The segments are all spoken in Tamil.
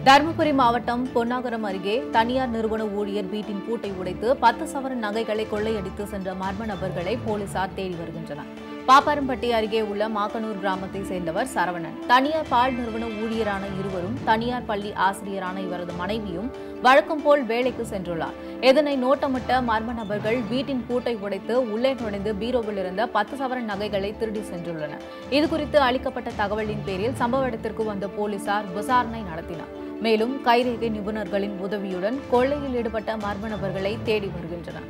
தருமபுரி மாவட்டம் பொன்னாகரம் அருகே தனியார் நிறுவன ஊழியர் வீட்டின் பூட்டை உடைத்து 10 சவரன் நகைகளை கொள்ளையடித்து சென்ற மர்ம நபர்களை போலீசார் தேடி வருகின்றனர். பாப்பாரம்பட்டி அருகே உள்ள மாக்கனூர் கிராமத்தை சேர்ந்தவர் சரவணன். தனியார் பால் நிறுவன ஊழியரான இருவரும் தனியார் பள்ளி ஆசிரியரான இவரது மனைவியும் வழக்கம் போல் வேலைக்கு சென்றுள்ளார். இதனை நோட்டமிட்ட மர்ம நபர்கள் வீட்டின் பூட்டை உடைத்து உள்ளே நுழைந்து பீரோவில் இருந்த 10 சவரன் நகைகளை திருடி சென்றுள்ளனர். இதுகுறித்து அளிக்கப்பட்ட தகவலின் பேரில் சம்பவ இடத்திற்கு வந்த போலீசார் விசாரணை நடத்தினர். மேலும் கைரேகை நிபுணர்களின் உதவியுடன் கொள்ளையில் ஈடுபட்ட மர்ம நபர்களை தேடி வருகின்றனர்.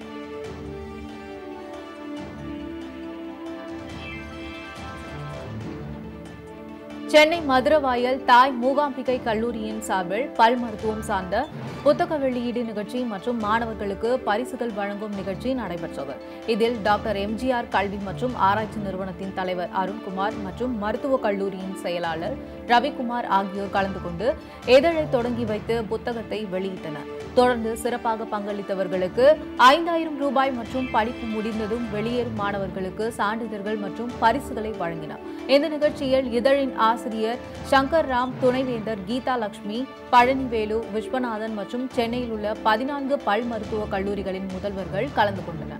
சென்னை மதுரவாயல் தாய் மூகாம்பிகை கல்லூரியின் சார்பில் பல் மருத்துவம் சார்ந்த புத்தக வெளியீடு நிகழ்ச்சி மற்றும் மாணவர்களுக்கு பரிசுகள் வழங்கும் நிகழ்ச்சி நடைபெற்றது. இதில் டாக்டர் எம்ஜிஆர் கல்வி மற்றும் ஆராய்ச்சி நிறுவனத்தின் தலைவர் அருண்குமார் மற்றும் மருத்துவக் கல்லூரியின் செயலாளர் ரவிக்குமார் ஆகியோர் கலந்து கொண்டு இதழை தொடங்கி வைத்து புத்தகத்தை வெளியிட்டனர். தொடர்ந்து சிறப்பாக பங்களித்தவர்களுக்கு 5000 ரூபாய் மற்றும் படிப்பு முடிந்ததும் வெளியேறும் மாணவர்களுக்கு சான்றிதழ்கள் மற்றும் பரிசுகளை வழங்கினார். இந்த நிகழ்ச்சியில் இதழின் ஆசிரியர் சங்கர் ராம், துணைவேந்தர் கீதா லட்சுமி, பழனிவேலு, விஸ்வநாதன் மற்றும் சென்னையில் உள்ள 14 பல் மருத்துவக் கல்லூரிகளின் முதல்வர்கள் கலந்து கொண்டனர்.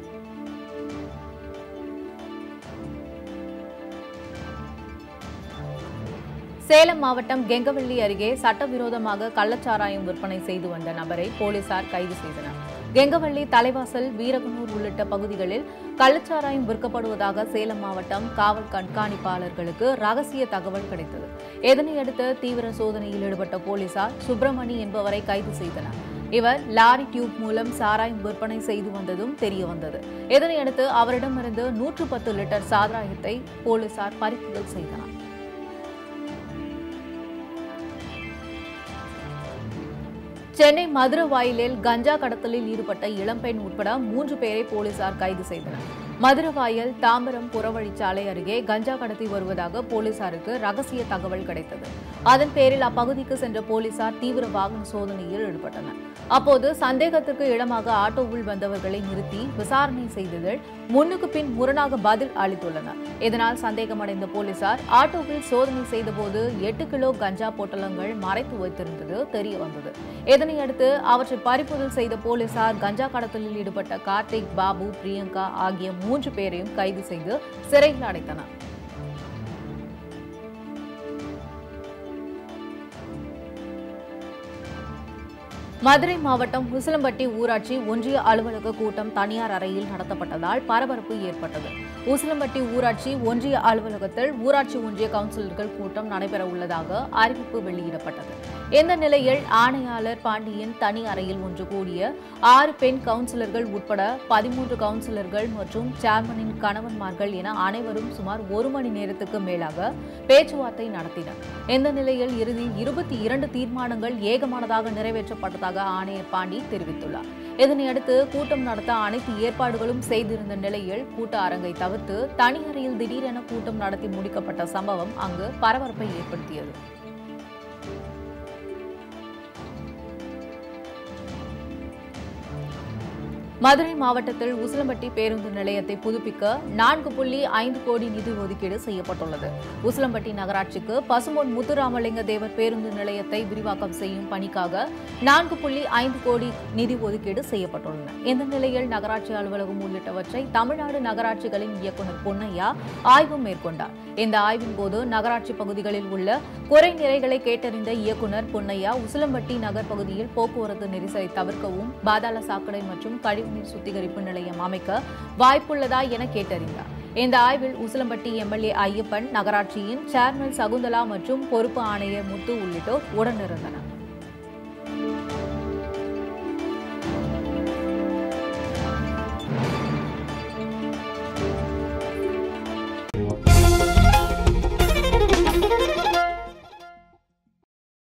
சேலம் மாவட்டம் கெங்கவல்லி அருகே சட்டவிரோதமாக கள்ளச்சாராயம் விற்பனை செய்து வந்த நபரை போலீசார் கைது செய்தனர். கெங்கவல்லி, தலைவாசல், வீரகனூர் உள்ளிட்ட பகுதிகளில் கள்ளச்சாராயம் விற்கப்படுவதாக சேலம் மாவட்டம் காவல் கண்காணிப்பாளர்களுக்கு ரகசிய தகவல் கிடைத்தது. இதனையடுத்து தீவிர சோதனையில் ஈடுபட்ட போலீசார் சுப்பிரமணி என்பவரை கைது செய்தனர். இவர் லாரி டியூப் மூலம் சாராயம் விற்பனை செய்து வந்ததும் தெரியவந்தது. இதனையடுத்து அவரிடமிருந்து 110 லிட்டர் சாராயத்தை போலீசார் பறிமுதல் செய்தனர். சென்னை மதுரவாயலில் கஞ்சா கடத்தலில் ஈடுபட்ட இளம்பெண் உட்பட 3 பேரை போலீசார் கைது செய்தனர். மதுரவாயல் தாம்பரம் புறவழிச்சாலை அருகே கஞ்சா கடத்தி வருவதாக போலீசாருக்கு ரகசிய தகவல் கிடைத்தது. அதன் பேரில் அப்பகுதிக்கு சென்ற போலீசார் தீவிர வாகன சோதனையில் ஈடுபட்டனர். அப்போது சந்தேகத்திற்கு இடமாக ஆட்டோவில் வந்தவர்களை நிறுத்தி விசாரணை செய்ததில் முன்னுக்கு பின் முரணாக பதில் அளித்துள்ளனர். இதனால் சந்தேகமடைந்த போலீசார் ஆட்டோவில் சோதனை செய்தபோது 8 கிலோ கஞ்சா பொட்டலங்கள் மறைத்து வைத்திருந்தது தெரியவந்தது. இதனையடுத்து அவற்றை பறிமுதல் செய்த போலீசார் கஞ்சா கடத்தலில் ஈடுபட்ட கார்த்திக், பாபு, பிரியங்கா ஆகிய 3 பேரையும் கைது செய்து சிறையில் அடைத்தனர். மதுரை மாவட்டம் உசிலம்பட்டி ஊராட்சி ஒன்றிய அலுவலக கூட்டம் தனியார் அறையில் நடத்தப்பட்டதால் பரபரப்பு ஏற்பட்டது. உசிலம்பட்டி ஊராட்சி ஒன்றிய அலுவலகத்தில் ஊராட்சி ஒன்றிய கவுன்சிலர்கள் கூட்டம் நடைபெற உள்ளதாக அறிவிப்பு வெளியிடப்பட்டது. இந்த நிலையில் ஆணையாளர் பாண்டியன் தனி அறையில் ஒன்று கூடிய 6 பெண் கவுன்சிலர்கள் உட்பட 13 கவுன்சிலர்கள் மற்றும் சேர்மனின் கணவன்மார்கள் என அனைவரும் சுமார் 1 மணி நேரத்துக்கு மேலாக பேச்சுவார்த்தை நடத்தினர். இந்த நிலையில் இறுதியில் 22 தீர்மானங்கள் ஏகமானதாக நிறைவேற்றப்பட்டதாக ஆணையர் பாண்டி தெரிவித்துள்ளார். இதனையடுத்து கூட்டம் நடத்த அனைத்து ஏற்பாடுகளும் செய்திருந்த நிலையில் கூட்ட அரங்கை தவிர்த்து தனி அறையில் திடீரென கூட்டம் நடத்தி முடிக்கப்பட்ட சம்பவம் அங்கு பரபரப்பை ஏற்படுத்தியது. மதுரை மாவட்டத்தில் உசிலம்பட்டி பேருந்து நிலையத்தை புதுப்பிக்க 4.5 கோடி நிதி ஒதுக்கீடு செய்யப்பட்டுள்ளது. உசிலம்பட்டி நகராட்சிக்கு பசும்பொன் முத்துராமலிங்க தேவர் பேருந்து நிலையத்தை விரிவாக்கம் செய்யும் பணிக்காக 4.5 கோடி நிதி ஒதுக்கீடு செய்யப்பட்டுள்ளன. இந்த நிலையில் நகராட்சி அலுவலகம் உள்ளிட்டவற்றை தமிழ்நாடு நகராட்சிகளின் இயக்குநர் பொன்னையா ஆய்வு மேற்கொண்டார். இந்த ஆய்வின் போது நகராட்சி பகுதிகளில் உள்ள குறை நிறைகளை கேட்டறிந்த இயக்குநர் பொன்னையா உசிலம்பட்டி நகர் பகுதியில் போக்குவரத்து நெரிசலை தவிர்க்கவும் பாதாள சாக்கடை மற்றும் கழிவுநீர் சுத்திகரிப்பு நிலையம் அமைக்க வாய்ப்புள்ளதா என கேட்டறிந்தார். இந்த ஆய்வில் உசிலம்பட்டி எம்எல்ஏ ஐயப்பன், நகராட்சியின் சேர்மன் சகுந்தலா மற்றும் பொறுப்பு ஆணையர் முத்து உள்ளிட்டோர் உடனிருந்தனர்.